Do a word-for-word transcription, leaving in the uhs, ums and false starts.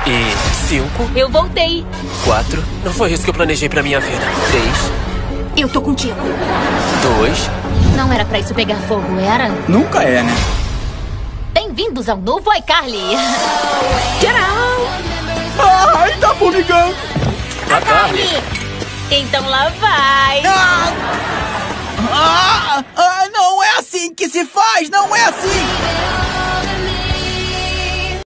E cinco. Eu voltei. Quatro. Não foi isso que eu planejei pra minha vida. Três. Eu tô contigo. Dois. Não era pra isso pegar fogo, era? Nunca é, né? Bem-vindos ao novo iCarly. Tchau! Ai, tá formigando. A Carly. Então lá vai. Ah! Ah, ah, não é assim que se faz, não é assim!